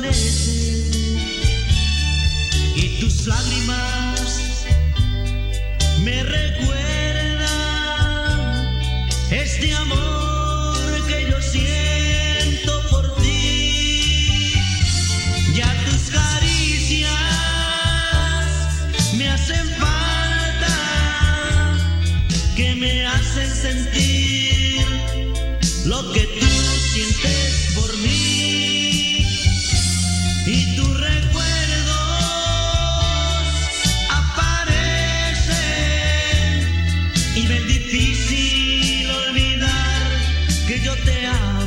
aparece y tus lágrimas me recuerdan este amor que yo siento por ti. Ya tus caricias me hacen falta, que me hacen sentir lo que tú sientes por mí. Y tus recuerdos aparecen y me es difícil olvidar que yo te amo.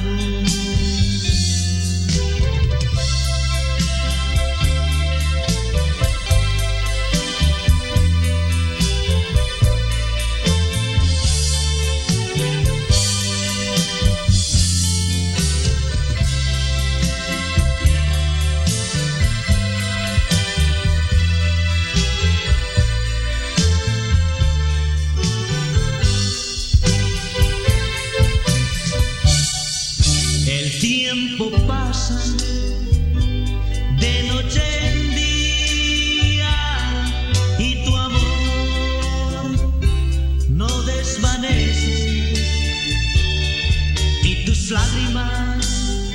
El tiempo pasa de noche en día y tu amor no desvanece, y tus lágrimas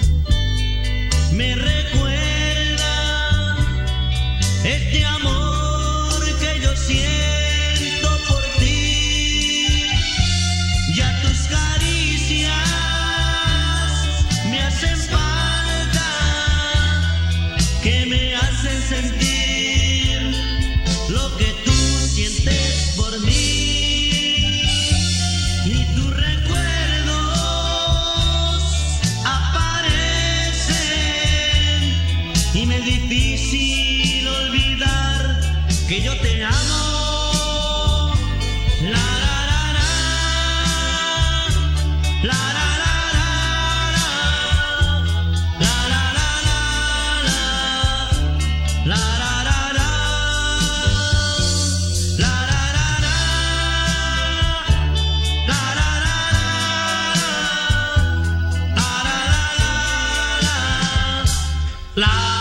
me recuerdan este amor que yo siento por ti. Ya tus caricias me hacen falta, que me hacen sentir lo que tú sientes por mí. Y tus recuerdos aparecen y me es difícil olvidar que yo te amo. La, la, la, la, la, la. La